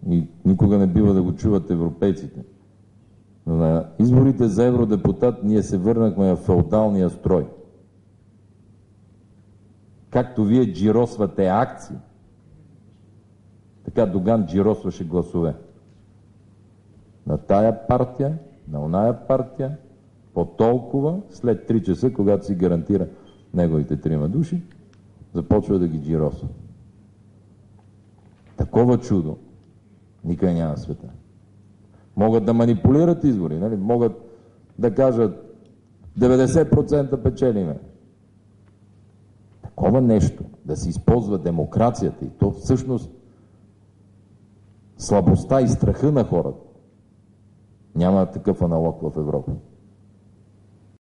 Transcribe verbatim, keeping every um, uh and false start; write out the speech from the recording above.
и никога не бива да го чуват европейците. Но на изборите за евродепутат ние се върнахме в феодалния строй. Както вие джиросвате акции, така Доган джиросваше гласове. На тая партия, на оная партия, по толкова, след три часа, когато си гарантира неговите трима души, започва да ги джиросва. Такова чудо никъде няма в света. Могат да манипулират избори, нали? Могат да кажат деветдесет процента печелиме. Такова нещо, да се използва демокрацията и то всъщност слабостта и страха на хората. Няма такъв аналог в Европа.